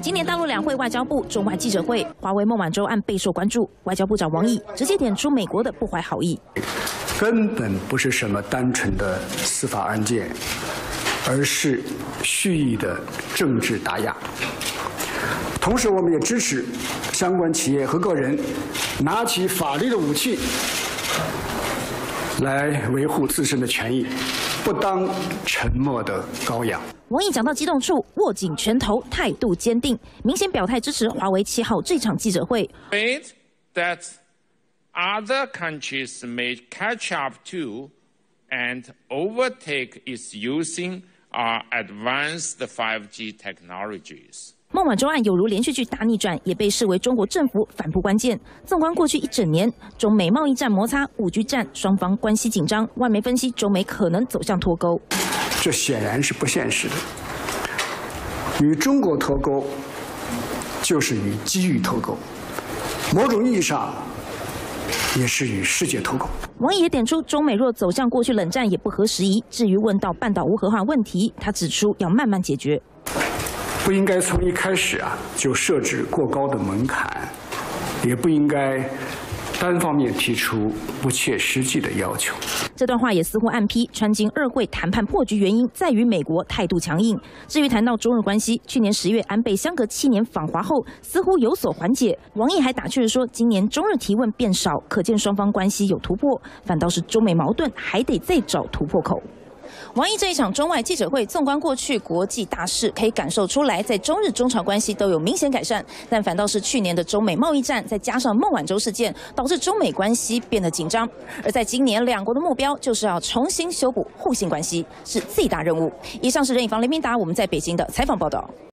今年大陆两会外交部中外记者会，华为孟晚舟案备受关注。外交部长王毅直接点出美国的不怀好意， 根本不是什么单纯的司法案件，而是蓄意的政治打压。同时，我们也支持相关企业和个人拿起法律的武器，来维护自身的权益，不当沉默的羔羊。 王毅讲到激动处，握紧拳头，态度坚定，明显表态支持华为7号这场记者会。 That other countries may catch up to and overtake its using our advanced 5G technologies. 孟晚舟案有如连续剧大逆转，也被视为中国政府反扑关键。纵观过去1整年，中美贸易战摩擦，5G战双方关系紧张，外媒分析中美可能走向脱钩。 这显然是不现实的。与中国脱钩，就是与机遇脱钩，某种意义上也是与世界脱钩。 王毅也点出，中美若走向过去冷战，也不合时宜。至于问到半岛无核化问题，他指出要慢慢解决。 不应该从一开始就设置过高的门槛，也不应该单方面提出不切实际的要求。 这段话也似乎暗批，川金2会谈判破局原因在于美国态度强硬。至于谈到中日关系，去年10月安倍相隔7年访华后，似乎有所缓解。王毅还打趣地说，今年中日提问变少，可见双方关系有突破，反倒是中美矛盾还得再找突破口。王毅这一场中外记者会，纵观过去国际大事，可以感受出来，在中日中朝关系都有明显改善，但反倒是去年的中美贸易战，再加上孟晚舟事件，导致中美关系变得紧张。而在今年，两国的目标就是要重新修补互信关系，是最大任务。以上是人以房雷明达我们在北京的采访报道。